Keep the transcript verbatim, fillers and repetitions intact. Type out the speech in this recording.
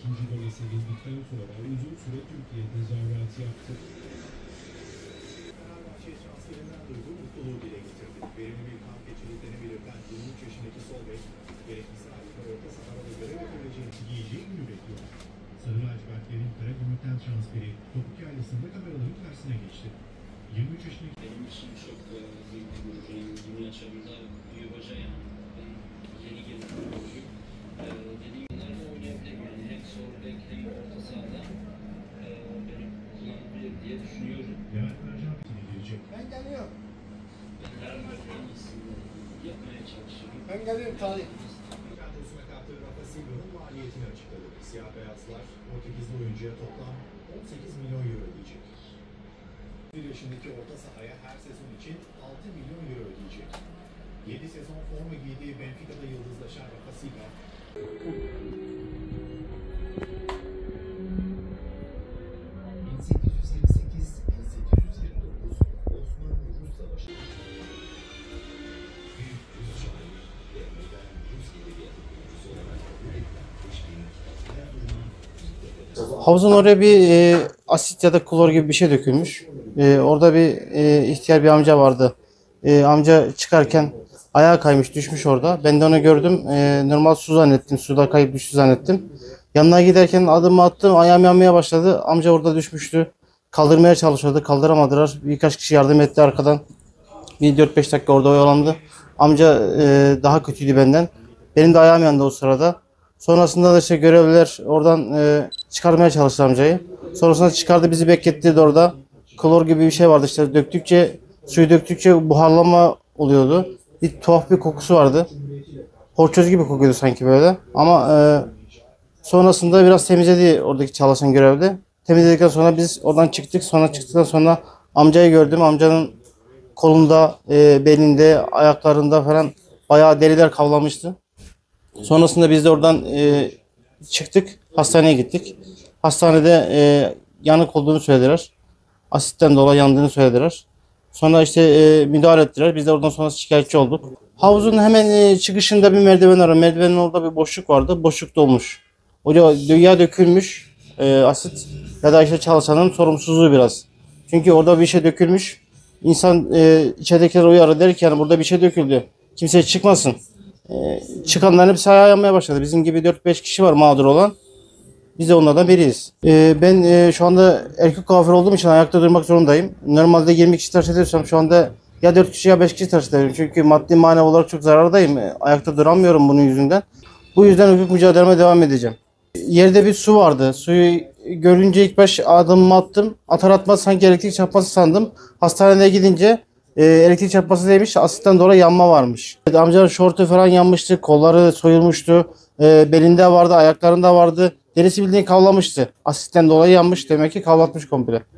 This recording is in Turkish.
ikinci gole sevindikten sonra uzun süre Türkiye tezahüratı yaptı. Fenerbahçe transferinden duyduğu mutluluğu dile getirdi. Verimli bir kamp geçirdiklerini belirten yirmi üç yaşındaki sol bek, gerekirse halinde orta sahada görev yapabileceğini Giyeceği günü bekliyor. Sarı lacivertlerin Karagümrük'ten transferi topuk yaylasında kameraların karşısına geçti. yirmi üç yaşındaki Benim için çok e, büyük bir gurur. Yani yirmi yaşlarında bir hoca yani. Ben yeni gelip oyuncuyum. E, dediğim gibi oynayabilirim yani. Hem sol bek hem orta sahada e, benim kullanabilir diye düşünüyorum. Levent Mercan fitine girecek. Ben geliyorum. Ben her en iyisini yapmaya çalışıyorum. Ben geliyorum Talih. kadrosuna kattığı Rafa Silva'nın maliyetini açıkladı. Siyah beyazlar Portekizli oyuncuya toplam on sekiz milyon euro ödeyecek. bir yaşındaki orta sahaya her sezon için altı milyon euro ödeyecek. yedi sezon forma giydiği Benfica'da yıldızlaşan Rafa Silva bin sekiz yüz yirmi sekiz - bin sekiz yüz yirmi dokuz Osmanlı-Rus Savaşı büyük Rus şairi ve modern Rus edebiyatı kurucusu olarak kabul edilen Pushkin, hayatının ilk defa Havuzun oraya bir e, asit ya da klor gibi bir şey dökülmüş. E, orada bir e, ihtiyar bir amca vardı. E, amca çıkarken ayağa kaymış, düşmüş orada. Ben de onu gördüm. E, normal su zannettim. Suda kayıp düştü zannettim. Yanına giderken adımı attım. Ayağım yanmaya başladı. Amca orada düşmüştü. Kaldırmaya çalışıyordu. Kaldıramadılar. Birkaç kişi yardım etti arkadan. Bir dört beş dakika orada oyalandı. Amca e, daha kötüydü benden. Benim de ayağım yandı o sırada. Sonrasında da işte görevliler oradan e, çıkarmaya çalıştı amcayı. Sonrasında çıkardı, bizi bekletti orada. Klor gibi bir şey vardı işte, döktükçe, suyu döktükçe buharlama oluyordu. Bir tuhaf bir kokusu vardı. Horçöz gibi kokuyordu sanki böyle. Ama e, sonrasında biraz temizledi oradaki çalışan görevli. Temizledikten sonra biz oradan çıktık. Sonra çıktıktan sonra amcayı gördüm. Amcanın kolunda, e, belinde, ayaklarında falan bayağı deriler kavlamıştı. Sonrasında biz de oradan e, çıktık, hastaneye gittik. Hastanede e, yanık olduğunu söylediler. Asitten dolayı yandığını söylediler. Sonra işte e, müdahale ettiler. Biz de oradan sonra şikayetçi olduk. Havuzun hemen e, çıkışında bir merdiven var. Merdivenin orada bir boşluk vardı. Boşluk dolmuş. Oraya ya dökülmüş e, asit ya da işte çalışanın sorumsuzluğu biraz. Çünkü orada bir şey dökülmüş. İnsan e, içeridekileri uyarı der ki yani burada bir şey döküldü. Kimse çıkmasın. E, çıkanların hepsi ayağa yanmaya başladı. Bizim gibi dört beş kişi var mağdur olan. Biz de onlardan biriyiz. E, ben e, şu anda erkek kuaför olduğum için ayakta durmak zorundayım. Normalde yirmi kişi tıraş ediyorsam şu anda ya dört kişi ya beş kişi tıraş ediyorum. Çünkü maddi manevi olarak çok zarardayım. E, ayakta duramıyorum bunun yüzünden. Bu yüzden hukuk mücadeleme devam edeceğim. Yerde bir su vardı. Suyu görünce ilk baş adımımı attım. Atar atmaz sanki elektrik çarpması sandım. Hastaneye gidince e, elektrik çarpması değilmiş. Asitten dolayı yanma varmış. Amcanın şortu falan yanmıştı. Kolları soyulmuştu. E, belinde vardı, ayaklarında vardı. Derisi bildiğin kavlamıştı. Asitten dolayı yanmış. Demek ki kavlatmış komple.